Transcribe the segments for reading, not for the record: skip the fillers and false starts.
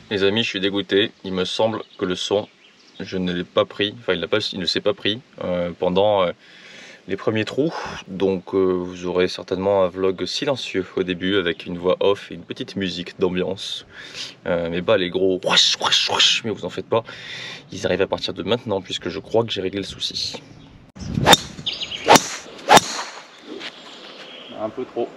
Les amis, je suis dégoûté. Il me semble que le son, je ne l'ai pas pris, enfin il ne s'est pas pris pendant les premiers trous. Donc vous aurez certainement un vlog silencieux au début avec une voix off et une petite musique d'ambiance. Mais bah les gros whoosh, whoosh, whoosh, mais vous en faites pas, ils arrivent à partir de maintenant puisque je crois que j'ai réglé le souci. Un peu trop.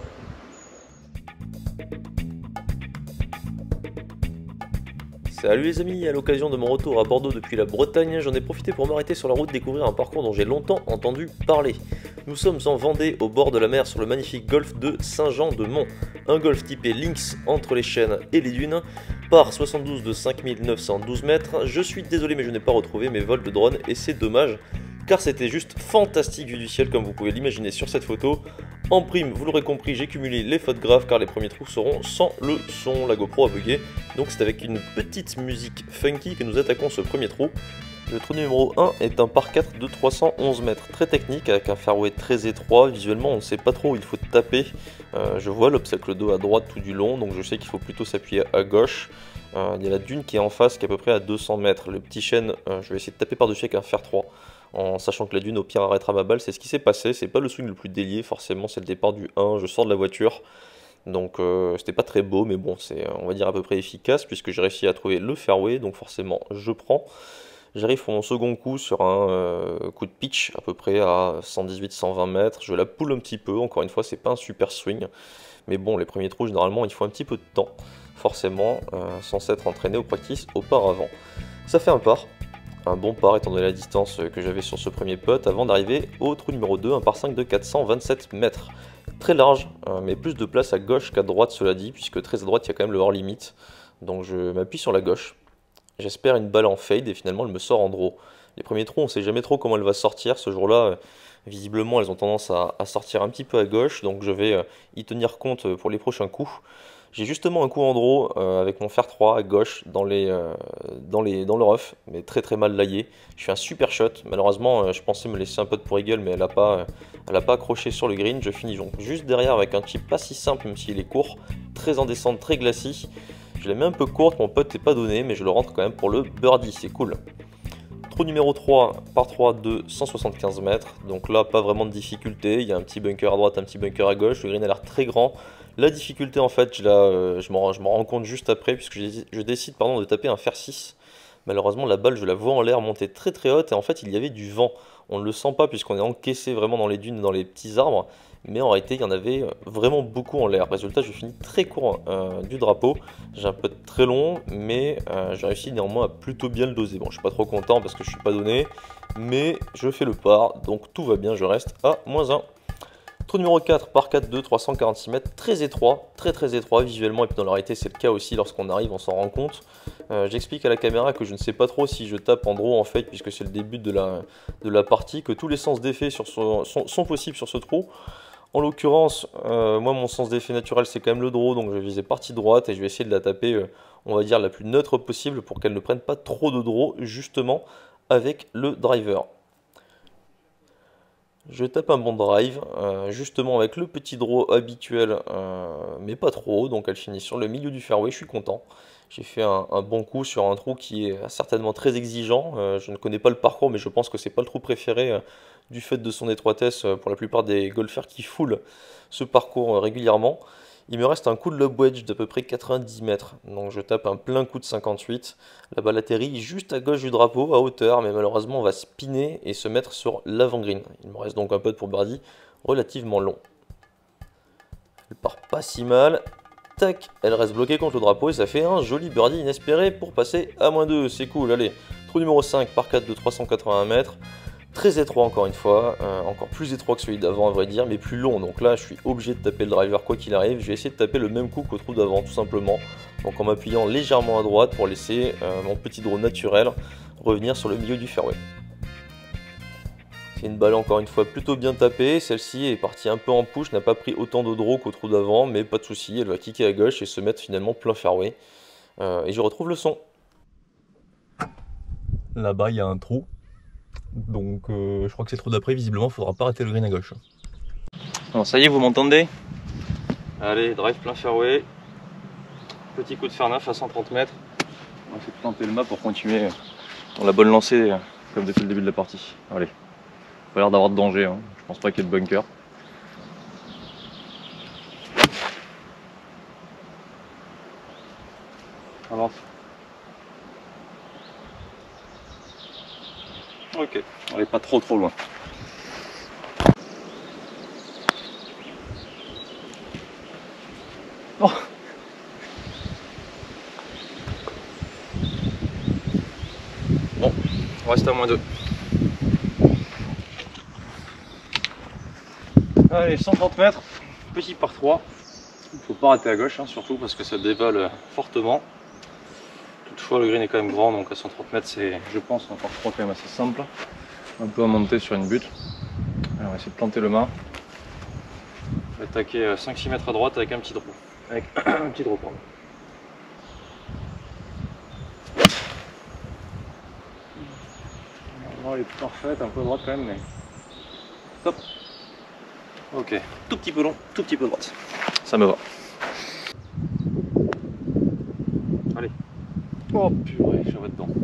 Salut les amis, à l'occasion de mon retour à Bordeaux depuis la Bretagne, j'en ai profité pour m'arrêter sur la route découvrir un parcours dont j'ai longtemps entendu parler. Nous sommes en Vendée, au bord de la mer, sur le magnifique golfe de Saint-Jean-de-Mont. Un golfe typé Lynx entre les chênes et les dunes, par 72 de 5912 mètres. Je suis désolé mais je n'ai pas retrouvé mes vols de drone et c'est dommage, car c'était juste fantastique vue du ciel comme vous pouvez l'imaginer sur cette photo. En prime, vous l'aurez compris, j'ai cumulé les fautes graves car les premiers trous seront sans le son, la GoPro a bugué. Donc c'est avec une petite musique funky que nous attaquons ce premier trou. Le trou numéro 1 est un par 4 de 311 mètres, très technique avec un fairway très étroit. Visuellement on ne sait pas trop où il faut taper. Je vois l'obstacle d'eau à droite tout du long, donc je sais qu'il faut plutôt s'appuyer à gauche. Il y a la dune qui est en face qui est à peu près à 200 mètres. Le petit chêne, je vais essayer de taper par-dessus avec un fer 3. En sachant que la dune au pire arrêtera ma balle, c'est ce qui s'est passé, c'est pas le swing le plus délié forcément, c'est le départ du 1, je sors de la voiture, donc c'était pas très beau, mais bon, c'est on va dire à peu près efficace, puisque j'ai réussi à trouver le fairway, donc forcément je prends. J'arrive pour mon second coup sur un coup de pitch, à peu près à 118-120 mètres, je la poule un petit peu, encore une fois c'est pas un super swing, mais bon, les premiers trous généralement il faut un petit peu de temps, forcément, sans s'être entraîné au practice auparavant. Ça fait un par. Un bon par étant donné la distance que j'avais sur ce premier putt avant d'arriver au trou numéro 2, un par 5 de 427 mètres. Très large, mais plus de place à gauche qu'à droite cela dit, puisque très à droite il y a quand même le hors limit. Donc je m'appuie sur la gauche. J'espère une balle en fade et finalement elle me sort en draw. Les premiers trous on sait jamais trop comment elle va sortir, ce jour-là visiblement elles ont tendance à sortir un petit peu à gauche, donc je vais y tenir compte pour les prochains coups. J'ai justement un coup en draw avec mon fer 3 à gauche dans le rough, mais très très mal laillé. Je fais un super shot, malheureusement je pensais me laisser un peu de pour eagle, mais elle a pas accroché sur le green. Je finis donc juste derrière avec un chip pas si simple même s'il est court, très en descente, très glacis. Je la mets un peu courte, mon putt n'est pas donné, mais je le rentre quand même pour le birdie, c'est cool. Trou numéro 3, par 3 de 175 mètres, donc là pas vraiment de difficulté, il y a un petit bunker à droite, un petit bunker à gauche, le green a l'air très grand. La difficulté en fait, je m'en rends compte juste après, puisque je décide de taper un fer 6. Malheureusement la balle je la vois en l'air monter très très haute et en fait il y avait du vent. On ne le sent pas puisqu'on est encaissé vraiment dans les dunes, dans les petits arbres, mais en réalité il y en avait vraiment beaucoup en l'air. Résultat je finis très court du drapeau, j'ai un putt très long, mais j'ai réussi néanmoins à plutôt bien le doser. Bon je suis pas trop content parce que je suis pas donné, mais je fais le par, donc tout va bien, je reste à -1. Trou numéro 4 par 4 de 346 mètres, très étroit, très étroit visuellement, et puis dans la réalité c'est le cas aussi lorsqu'on arrive, on s'en rend compte. J'explique à la caméra que je ne sais pas trop si je tape en draw en fait, puisque c'est le début de la partie, que tous les sens d'effet sont possibles sur ce trou. En l'occurrence, moi mon sens d'effet naturel c'est quand même le draw, donc je vais viser partie droite et je vais essayer de la taper, on va dire, la plus neutre possible pour qu'elle ne prenne pas trop de draw, justement avec le driver. Je tape un bon drive, justement avec le petit draw habituel, mais pas trop, donc elle finit sur le milieu du fairway, je suis content. J'ai fait un bon coup sur un trou qui est certainement très exigeant, je ne connais pas le parcours, mais je pense que c'est pas le trou préféré du fait de son étroitesse pour la plupart des golfeurs qui foulent ce parcours régulièrement. Il me reste un coup de lob wedge d'à peu près 90 mètres, donc je tape un plein coup de 58. La balle atterrit juste à gauche du drapeau, à hauteur, mais malheureusement on va spinner et se mettre sur l'avant-green. Il me reste donc un putt pour birdie relativement long. Elle part pas si mal. Tac, elle reste bloquée contre le drapeau et ça fait un joli birdie inespéré pour passer à -2. C'est cool, allez. Trou numéro 5 par 4 de 381 mètres. Très étroit encore une fois, encore plus étroit que celui d'avant à vrai dire, mais plus long. Donc là je suis obligé de taper le driver quoi qu'il arrive. Je vais essayer de taper le même coup qu'au trou d'avant tout simplement. Donc en m'appuyant légèrement à droite pour laisser mon petit draw naturel revenir sur le milieu du fairway. C'est une balle encore une fois plutôt bien tapée. Celle-ci est partie un peu en push, n'a pas pris autant de draw qu'au trou d'avant, mais pas de souci, elle va kicker à gauche et se mettre finalement plein fairway. Et je retrouve le son. Là-bas il y a un trou. Donc je crois que c'est trop d'après, visiblement il faudra pas arrêter le green à gauche. Bon ça y est, vous m'entendez? Allez, drive plein fairway. Petit coup de fer neuf à 130 mètres. On va essayer de planter le mât pour continuer dans la bonne lancée comme depuis le début de la partie. Allez, pas l'air d'avoir de danger, hein. Je pense pas qu'il y ait de bunker. Avance. Ok, on n'est pas trop loin. Oh. Bon, on reste à -2. Allez, 130 mètres, petit par 3. Il ne faut pas rater à gauche, hein, surtout parce que ça dévale fortement. Toutefois, le green est quand même grand, donc à 130 mètres, c'est, je pense, un par 3 quand même assez simple. Un peu à monter sur une butte. Alors, on va essayer de planter le mât. On va attaquer 5-6 mètres à droite avec un petit draw. Avec un petit draw, pardon. Elle est parfaite, un peu droite quand même, mais top. Ok, tout petit peu long, tout petit peu droite. Ça me va. Allez. Oh purée, je vais dedans.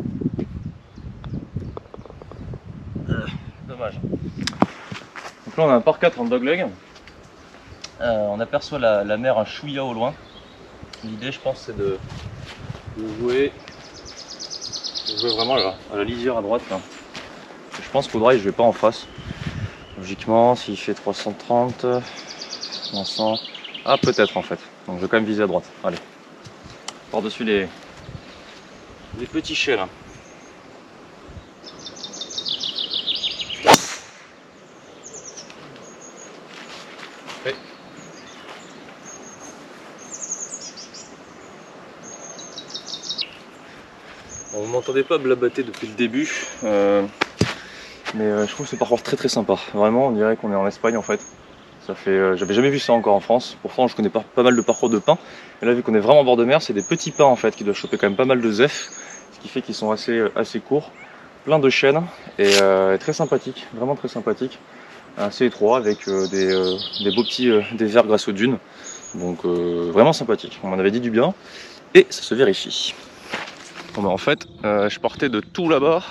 Dommage. Donc là on a un par 4 en dogleg. On aperçoit la mer un chouïa au loin. L'idée je pense c'est de jouer vraiment là, à la lisière à droite là. Je pense qu'au drive je vais pas en face. Logiquement s'il fait 330, 500, ah peut-être en fait. Donc je vais quand même viser à droite. Allez. Par-dessus les petits chais là. Ouais. Bon, vous m'entendez pas blabater depuis le début, mais je trouve ce parcours très sympa. Vraiment, on dirait qu'on est en Espagne en fait. Ça fait, j'avais jamais vu ça encore en France. Pourtant, je connais pas mal de parcours de pins. Et là, vu qu'on est vraiment en bord de mer, c'est des petits pins en fait qui doivent choper quand même pas mal de zef, ce qui fait qu'ils sont assez courts, plein de chaînes et très sympathiques, vraiment très sympathiques. Assez étroit avec des beaux petits déserts grâce aux dunes. Donc vraiment sympathique. On m'en avait dit du bien et ça se vérifie. Bon, bah, en fait, je partais de tout là-bas.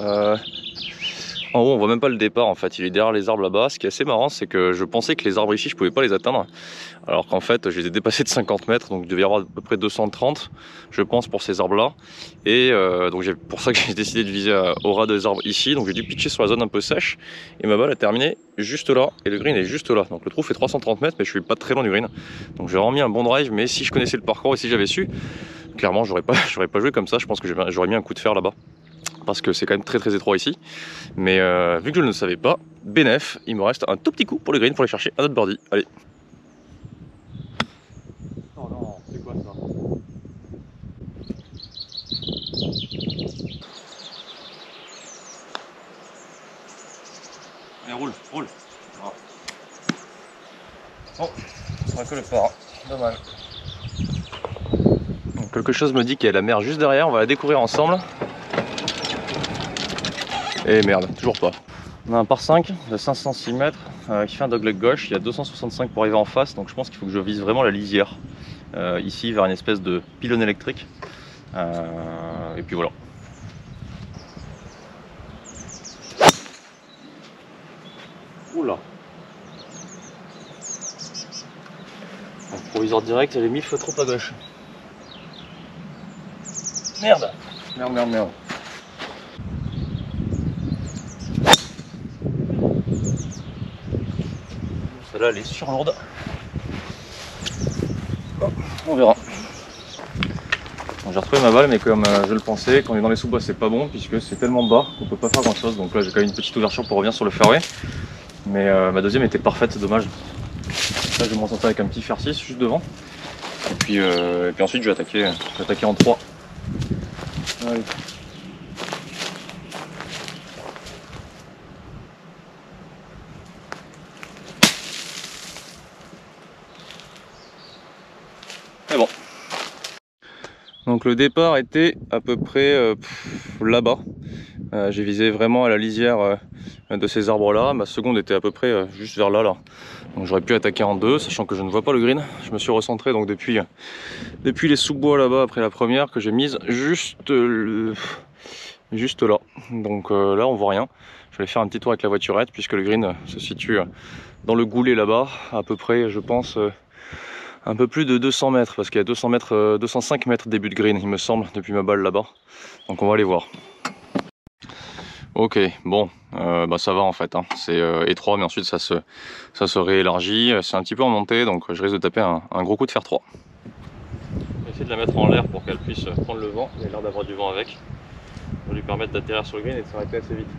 En haut, on voit même pas le départ en fait, il est derrière les arbres là-bas. Ce qui est assez marrant, c'est que je pensais que les arbres ici, je pouvais pas les atteindre. Alors qu'en fait, je les ai dépassés de 50 mètres, donc il devait y avoir à peu près 230, je pense, pour ces arbres-là. Et donc c'est pour ça que j'ai décidé de viser au ras des arbres ici. Donc j'ai dû pitcher sur la zone un peu sèche. Et ma balle a terminé juste là, et le green est juste là. Donc le trou fait 330 mètres, mais je suis pas très loin du green. Donc j'ai vraiment mis un bon drive, mais si je connaissais le parcours et si j'avais su, clairement, j'aurais pas joué comme ça. Je pense que j'aurais mis un coup de fer là-bas. Parce que c'est quand même très étroit ici. Mais vu que je ne le savais pas, bénef, il me reste un tout petit coup pour le green pour aller chercher un autre birdie. Allez. Oh non, c'est quoi ça? Allez, roule. Oh. Bon, ça sera que le par. Dommage. Donc, quelque chose me dit qu'il y a la mer juste derrière, on va la découvrir ensemble. Et merde, toujours pas. On a un par 5 de 506 mètres qui fait un dogleg gauche, il y a 265 pour arriver en face, donc je pense qu'il faut que je vise vraiment la lisière. Ici vers une espèce de pylône électrique. Et puis voilà. Oula. Donc, proviseur direct, j'ai mis le feu trop à gauche. Merde. Celle-là elle est surlourde. Oh, on verra. J'ai retrouvé ma balle, mais comme je le pensais, quand on est dans les sous-bois c'est pas bon puisque c'est tellement bas qu'on peut pas faire grand chose. Donc là j'ai quand même une petite ouverture pour revenir sur le fairway. Mais ma deuxième était parfaite, c'est dommage. Là je vais me recentrer avec un petit fer 6 juste devant. Et puis ensuite je vais attaquer en 3. Allez. Et bon. Donc le départ était à peu près là-bas. J'ai visé vraiment à la lisière de ces arbres là. Ma seconde était à peu près juste vers là, donc j'aurais pu attaquer en deux, sachant que je ne vois pas le green. Je me suis recentré donc depuis les sous-bois là-bas après la première, que j'ai mise juste là. Donc là on voit rien. Je vais aller faire un petit tour avec la voiturette puisque le green se situe dans le goulet là-bas, à peu près je pense un peu plus de 200 mètres, parce qu'il y a 205 mètres début de green il me semble depuis ma balle là-bas. Donc on va aller voir. Ok, bon, bah ça va en fait, hein. C'est étroit mais ensuite ça se réélargit, c'est un petit peu en montée, donc je risque de taper un gros coup de fer 3. Je vais essayer de la mettre en l'air pour qu'elle puisse prendre le vent, il y a l'air d'avoir du vent avec. Ça va lui permettre d'atterrir sur le green et de s'arrêter assez vite.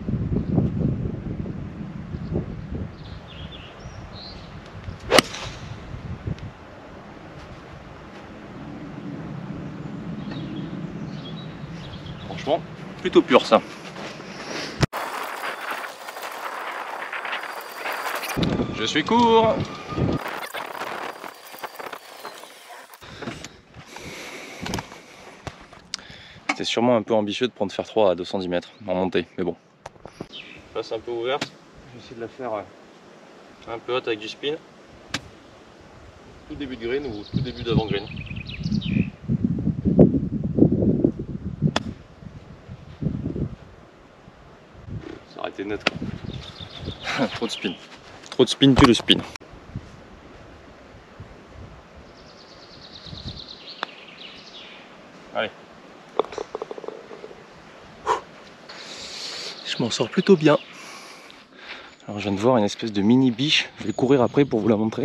Franchement, plutôt pur ça. Je suis court. C'était sûrement un peu ambitieux de prendre fer 3 à 210 mètres en montée, mais bon. Là c'est un peu ouverte, je vais essayer de la faire un peu haute avec du spin. Tout début de green ou tout début d'avant green. Ça aurait été net quoi. Trop de spin. Trop de spin, plus le spin. Allez. Je m'en sors plutôt bien. Alors je viens de voir une espèce de mini biche. Je vais courir après pour vous la montrer.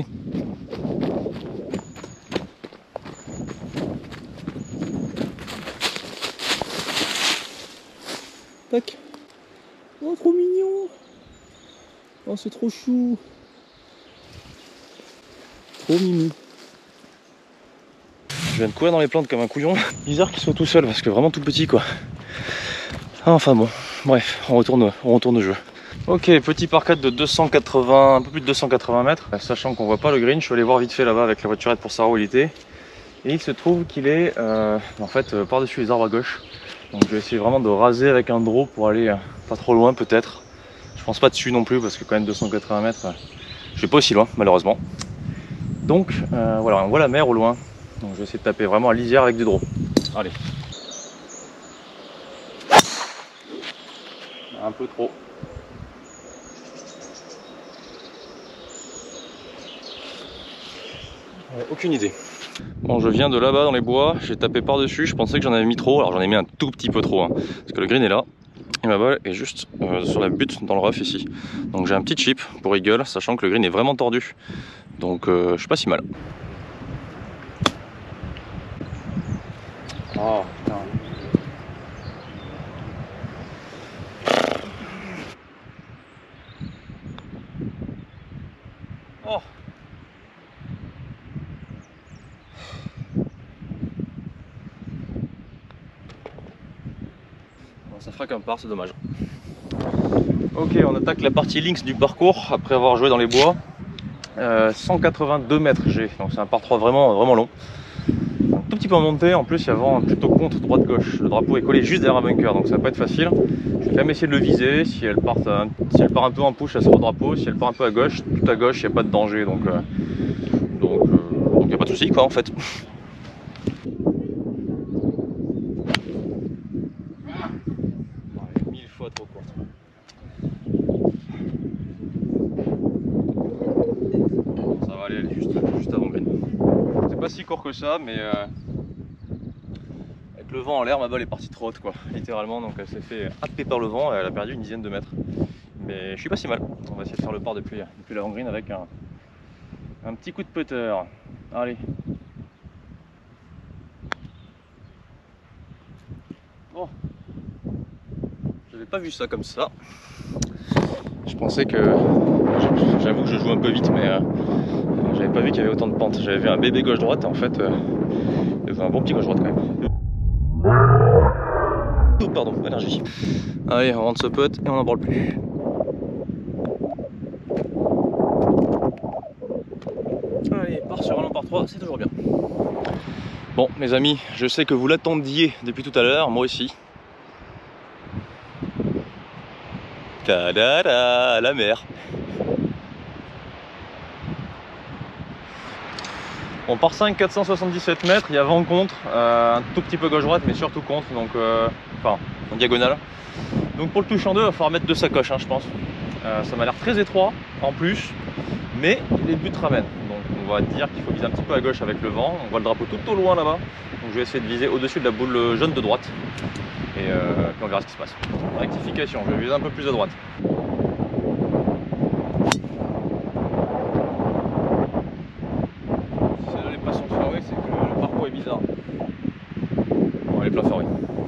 Tac. Oh trop mignon. Oh c'est trop chou. Trop mimi. Je viens de courir dans les plantes comme un couillon. Bizarre qu'il soit tout seul parce que vraiment tout petit quoi. Enfin bon, bref, on retourne au jeu. Ok, petit par 4 de 280, un peu plus de 280 mètres. Sachant qu'on voit pas le green, je suis allé voir vite fait là-bas avec la voiturette pour savoir où il était. Et il se trouve qu'il est en fait par-dessus les arbres à gauche. Donc je vais essayer vraiment de raser avec un draw pour aller pas trop loin peut-être. Je pense pas dessus non plus parce que quand même 280 mètres, je vais pas aussi loin malheureusement. Donc voilà, on voit la mer au loin. Donc je vais essayer de taper vraiment à lisière avec du draw. Allez. Un peu trop. Aucune idée. Bon, je viens de là-bas dans les bois, j'ai tapé par-dessus, je pensais que j'en avais mis trop, alors j'en ai mis un tout petit peu trop, hein, parce que le green est là, et ma balle est juste sur la butte dans le rough ici. Donc j'ai un petit chip pour eagle, sachant que le green est vraiment tordu, donc je suis pas si mal. Oh putain. Oh. Bon, ça fera qu'un par, c'est dommage. Ok, on attaque la partie links du parcours après avoir joué dans les bois. 182 mètres j'ai, donc c'est un par 3 vraiment long. Un tout petit peu en montée, en plus il y a vent plutôt contre droite-gauche. Le drapeau est collé juste derrière un bunker, donc ça va pas être facile. Je vais quand même essayer de le viser. Si elle part un peu en push, elle sera au drapeau. Si elle part un peu à gauche, tout à gauche, il n'y a pas de danger, donc il n'y a pas de souci quoi en fait. Ouais, 1000 fois trop court. Ça va aller, elle est juste avant green. C'est pas si court que ça, mais avec le vent en l'air, ma balle est partie trop haute quoi, littéralement, donc elle s'est fait happer par le vent et elle a perdu une dizaine de mètres. Mais je suis pas si mal. On va essayer de faire le par depuis l'avant green avec un petit coup de putter. Allez. Bon. J'avais pas vu ça comme ça. Je pensais que... J'avoue que je joue un peu vite, mais j'avais pas vu qu'il y avait autant de pentes. J'avais vu un bébé gauche-droite et en fait, il y avait un bon petit gauche-droite quand même. Oh, pardon, énergie. Allez, on rentre ce putt et on n'en parle plus. Allez, part sur un long par 3, c'est toujours bien. Bon, mes amis, je sais que vous l'attendiez depuis tout à l'heure, moi aussi. Ta-da-da, la mer. On part 5 477 mètres, il y a vent contre, un tout petit peu gauche-droite, mais surtout contre, donc enfin en diagonale. Donc pour le touche en deux, il va falloir mettre deux sacoches, hein, je pense. Ça m'a l'air très étroit en plus, mais les buts ramènent. Donc on va dire qu'il faut viser un petit peu à gauche avec le vent. On voit le drapeau tout au loin là-bas, donc je vais essayer de viser au-dessus de la boule jaune de droite. Et puis on verra ce qui se passe. Rectification, je vais viser un peu plus à droite. C'est que le parcours est bizarre. Bon, les plats ferrés.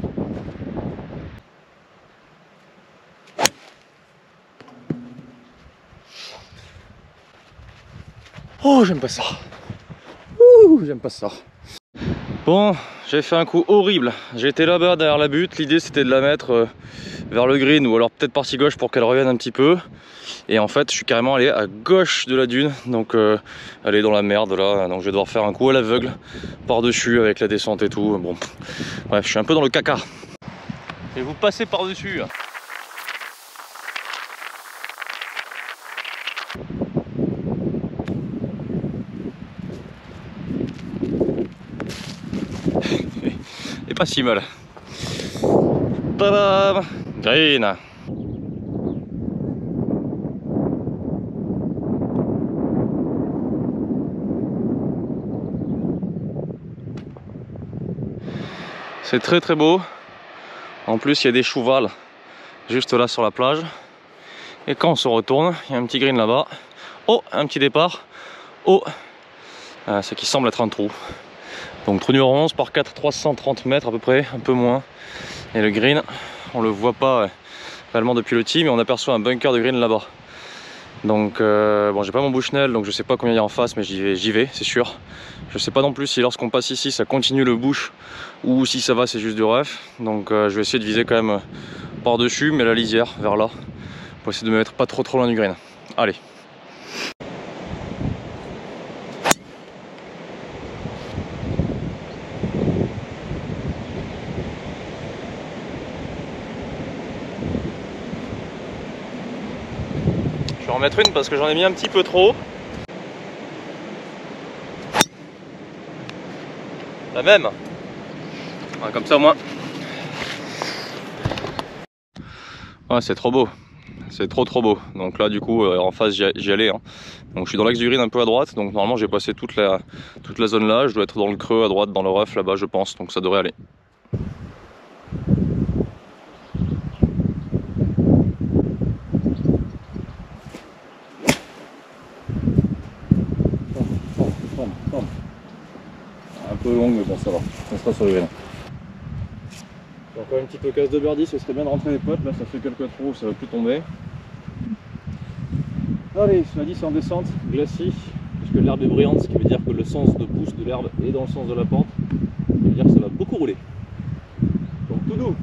Oh, j'aime pas ça. Ouh, j'aime pas ça. Bon, j'ai fait un coup horrible. J'étais là-bas derrière la butte. L'idée c'était de la mettre vers le green ou alors peut-être partie gauche pour qu'elle revienne un petit peu. Et en fait, je suis carrément allé à gauche de la dune, donc elle est dans la merde là. Donc je vais devoir faire un coup à l'aveugle par-dessus avec la descente et tout. Bon, bref, je suis un peu dans le caca. Et vous passez par-dessus. Et pas si mal. Tadam! Green. C'est très très beau. En plus il y a des chouvals juste là sur la plage. Et quand on se retourne, il y a un petit green là-bas. Oh, un petit départ. Oh, ce qui semble être un trou. Donc trou numéro 11 par 4, 330 mètres à peu près, un peu moins. Et le green, on le voit pas réellement depuis le tee, mais on aperçoit un bunker de green là-bas. Donc bon, j'ai pas mon Bushnell, donc je sais pas combien il y a en face, mais j'y vais, c'est sûr. Je sais pas non plus si lorsqu'on passe ici ça continue le bush ou si ça va c'est juste du rough. Donc je vais essayer de viser quand même par dessus, mais la lisière vers là, pour essayer de me mettre pas trop loin du green. Allez. Je vais en mettre une parce que j'en ai mis un petit peu trop. La même. Ouais, comme ça au moins. Ouais, c'est trop beau. C'est trop beau. Donc là du coup en face j'y allais. Hein. Donc je suis dans l'axe du green un peu à droite. Donc normalement j'ai passé toute la zone là. Je dois être dans le creux à droite, dans le rough là-bas je pense. Donc ça devrait aller. Un peu longue mais bon ça va. On sera sur le green. Encore une petite occasion de birdie, ce serait bien de rentrer les potes, là ça fait quelques trous, ça va plus tomber. Allez, cela dit c'est en descente, glacis, puisque l'herbe est brillante, ce qui veut dire que le sens de pousse de l'herbe est dans le sens de la pente, ce qui veut dire que ça va beaucoup rouler. Donc tout doux.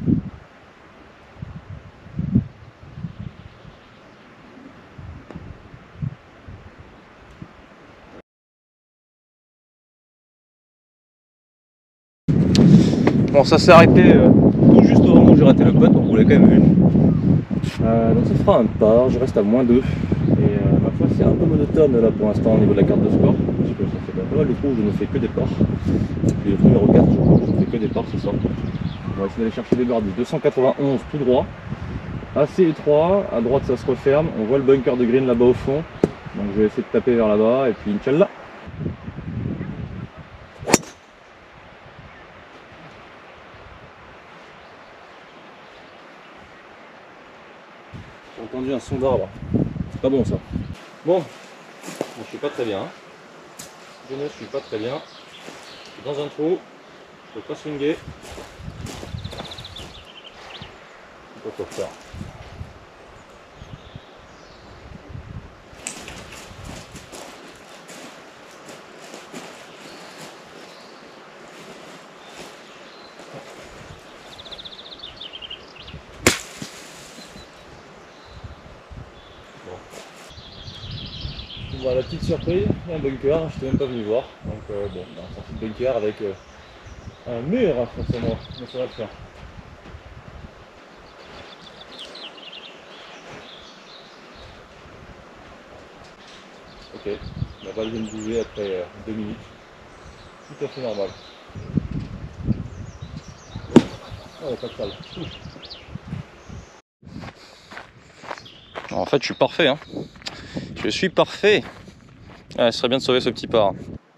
Bon, ça s'est arrêté tout juste au moment où j'ai raté le putt, donc vous l'avez quand même vu. Donc ça fera un par, je reste à -2. Et ma foi c'est un peu monotone là pour l'instant au niveau de la carte de score, parce que ça fait pas mal de trous où je ne fais que des parts. Et le trou numéro 4, je ne fais que des parts ce soir. On va essayer d'aller chercher des birdies. 291 tout droit, assez étroit, à droite ça se referme, on voit le bunker de green là-bas au fond. Donc je vais essayer de taper vers là-bas et puis Inch'Allah. J'ai entendu un son d'arbre. C'est pas bon ça. Bon, je suis pas très bien. Je ne suis pas très bien. Je suis dans un trou. Je peux pas swinguer. Je sais pas quoi faire. Bon, la petite surprise, il y a un bunker, je n'étais même pas venu voir. Donc bon, on a sorti le bunker avec un mur face à moi, mais ça va le faire. Ok, la balle vient de bouger après 2 minutes. Tout à fait normal. Oh, pas de salle. En fait, je suis parfait. Hein. Je suis parfait. Ah, ce serait bien de sauver ce petit par.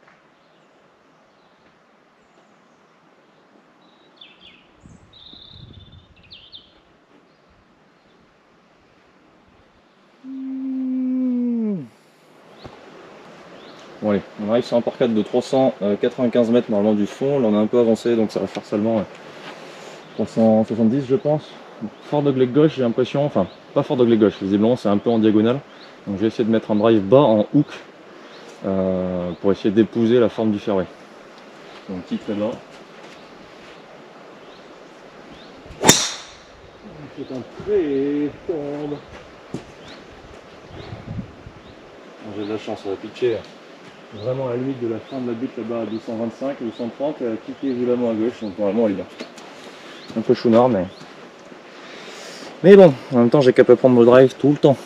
Bon allez, on arrive sur un par 4 de 395 mètres normalement du fond. Là on a un peu avancé donc ça va faire seulement 370 je pense. Fort dogleg gauche j'ai l'impression, enfin pas fort dogleg gauche, visiblement c'est un peu en diagonale. Donc je vais essayer de mettre un drive bas en hook pour essayer d'épouser la forme du fairway. Donc petit très bas. C'est un très tombe. J'ai de la chance, ça va pitcher vraiment à la limite de la fin de la butte là-bas à 225 ou 230 et elle a kické violemment à gauche, donc normalement elle est bien. Un peu chounard mais bon, en même temps j'ai qu'à pas prendre mon drive tout le temps.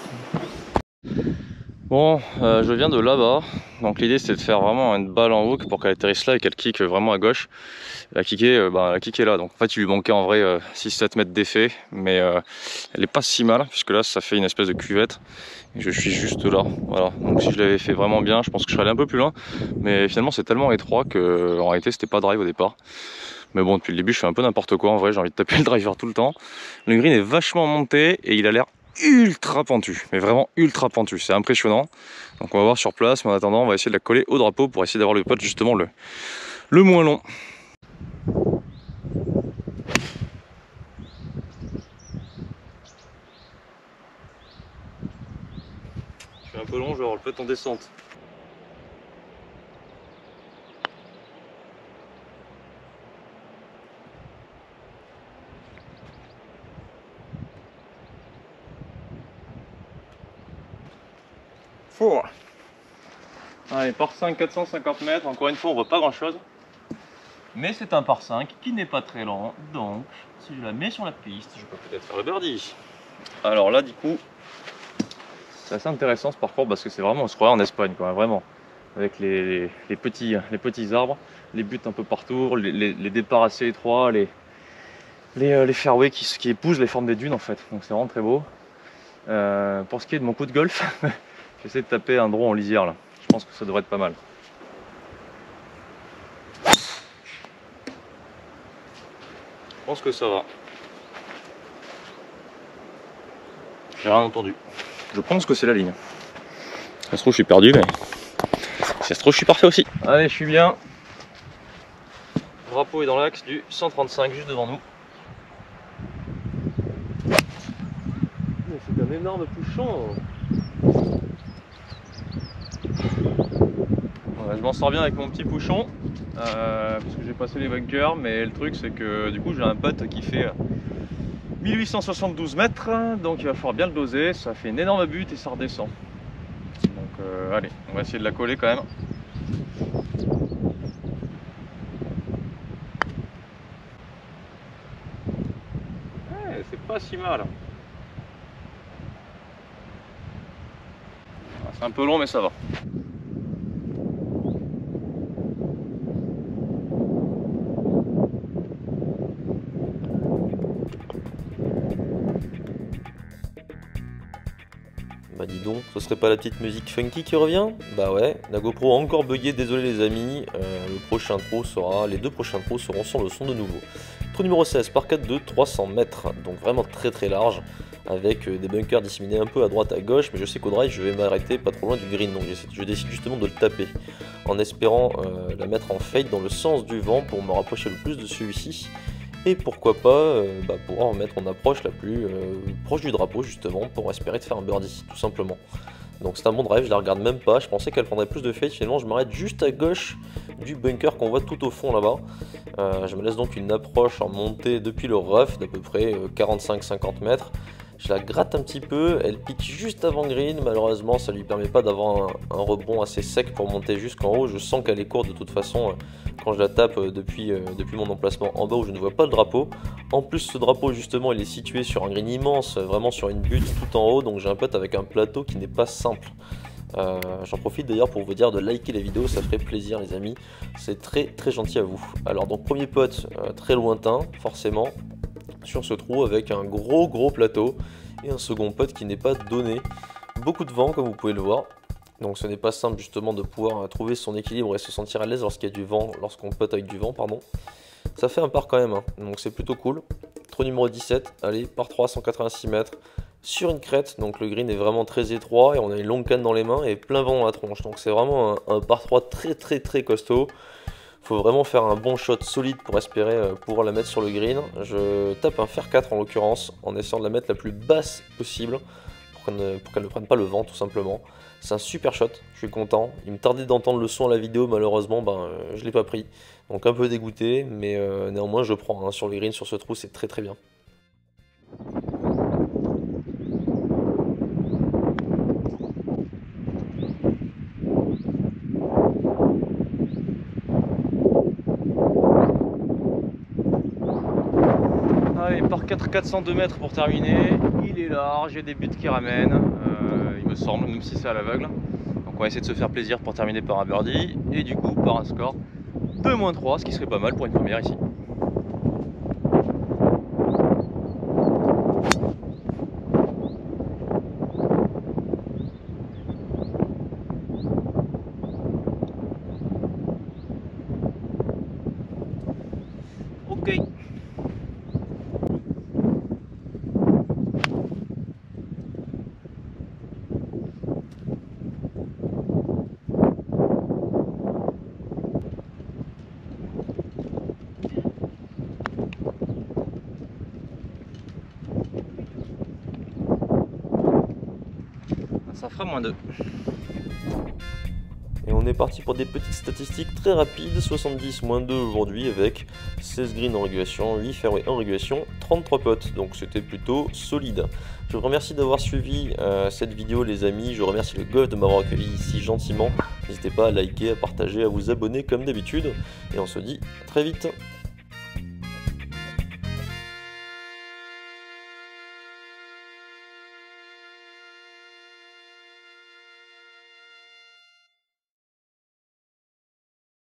Bon, je viens de là-bas, donc l'idée c'était de faire vraiment une balle en hook pour qu'elle atterrisse là et qu'elle kick vraiment à gauche. Elle a kické là, donc en fait il lui manquait en vrai 6-7 mètres d'effet, mais elle est pas si mal, puisque là ça fait une espèce de cuvette. Et je suis juste là, voilà. Donc si je l'avais fait vraiment bien, je pense que je serais allé un peu plus loin, mais finalement c'est tellement étroit que en réalité c'était pas drive au départ. Mais bon, depuis le début je fais un peu n'importe quoi, en vrai j'ai envie de taper le driver tout le temps. Le green est vachement monté et il a l'air ultra pentu, mais vraiment ultra pentu, c'est impressionnant. Donc on va voir sur place, mais en attendant on va essayer de la coller au drapeau pour essayer d'avoir le putt justement le moins long. Je suis un peu long, je vais avoir le putt en descente. Four. Allez, par 5, 450 mètres, encore une fois on voit pas grand chose. Mais c'est un par 5 qui n'est pas très lent, donc si je la mets sur la piste, je peux peut-être faire le birdie. Alors là du coup, c'est assez intéressant ce parcours parce que c'est vraiment, on se croirait en Espagne quoi, vraiment. Avec les petits arbres, les buts un peu partout, les départs assez étroits, les fairways qui épousent les formes des dunes en fait, donc c'est vraiment très beau. Pour ce qui est de mon coup de golf, j'essaie de taper un draw en lisière là, je pense que ça devrait être pas mal. Je pense que ça va. J'ai rien entendu. Je pense que c'est la ligne. Ça se trouve je suis perdu, mais ça se trouve je suis parfait aussi. Allez, je suis bien. Le drapeau est dans l'axe du 135 juste devant nous. C'est un énorme touchant. Ouais, je m'en sors bien avec mon petit pouchon parce que j'ai passé les bunkers, mais le truc c'est que du coup j'ai un putt qui fait 1872 mètres, donc il va falloir bien le doser, ça fait une énorme butte et ça redescend. Donc allez, on va essayer de la coller quand même. Ouais, c'est pas si mal. C'est un peu long mais ça va. Bah dis donc, ce serait pas la petite musique funky qui revient? Bah ouais, la GoPro a encore bugué, désolé les amis, les deux prochains trous seront sans le son de nouveau. Trou numéro 16, par 4 de 300 mètres, donc vraiment très large, avec des bunkers disséminés un peu à droite à gauche, mais je sais qu'au drive je vais m'arrêter pas trop loin du green, donc je décide justement de le taper, en espérant la mettre en fade dans le sens du vent pour me rapprocher le plus de celui-ci. Et pourquoi pas pouvoir mettre en approche la plus proche du drapeau justement pour espérer de faire un birdie tout simplement. Donc c'est un bon drive, je la regarde même pas, je pensais qu'elle prendrait plus de fade, finalement je m'arrête juste à gauche du bunker qu'on voit tout au fond là-bas. Je me laisse donc une approche en montée depuis le rough d'à peu près 45-50 mètres. Je la gratte un petit peu, elle pique juste avant green, malheureusement ça lui permet pas d'avoir un rebond assez sec pour monter jusqu'en haut. Je sens qu'elle est courte de toute façon quand je la tape depuis mon emplacement en bas où je ne vois pas le drapeau. En plus ce drapeau justement il est situé sur un green immense, vraiment sur une butte tout en haut, donc j'ai un putt avec un plateau qui n'est pas simple. J'en profite d'ailleurs pour vous dire de liker la vidéo, ça ferait plaisir les amis, c'est très gentil à vous. Alors donc premier pote très lointain forcément sur ce trou avec un gros plateau et un second pote qui n'est pas donné. Beaucoup de vent comme vous pouvez le voir, donc ce n'est pas simple justement de pouvoir trouver son équilibre et se sentir à l'aise lorsqu'il y a du vent, lorsqu'on pote avec du vent pardon. Ça fait un par quand même, hein. Donc c'est plutôt cool. Trou numéro 17, allez, par 3, 186 mètres, sur une crête, donc le green est vraiment très étroit et on a une longue canne dans les mains et plein vent dans la tronche. Donc c'est vraiment un par 3 très costaud. Faut vraiment faire un bon shot solide pour espérer pouvoir la mettre sur le green. Je tape un fer 4 en l'occurrence, en essayant de la mettre la plus basse possible pour qu'elle ne prenne pas le vent tout simplement. C'est un super shot, je suis content. Il me tardait d'entendre le son à la vidéo, malheureusement je ne l'ai pas pris. Donc un peu dégoûté, mais néanmoins je prends sur le green, sur ce trou, c'est très bien. Allez, par 4, 402 mètres pour terminer. Il est large, il y a des buts qui ramènent, il me semble, même si c'est à l'aveugle. Donc on va essayer de se faire plaisir pour terminer par un birdie et du coup par un score de -3, ce qui serait pas mal pour une première ici. Ok. Ça fera -2. Et on est parti pour des petites statistiques très rapides, 70 -2 aujourd'hui avec 16 greens en régulation, 8 fairway en régulation, 33 potes, donc c'était plutôt solide. Je vous remercie d'avoir suivi cette vidéo les amis, je remercie le golf de m'avoir accueilli ici gentiment. N'hésitez pas à liker, à partager, à vous abonner comme d'habitude, et on se dit à très vite.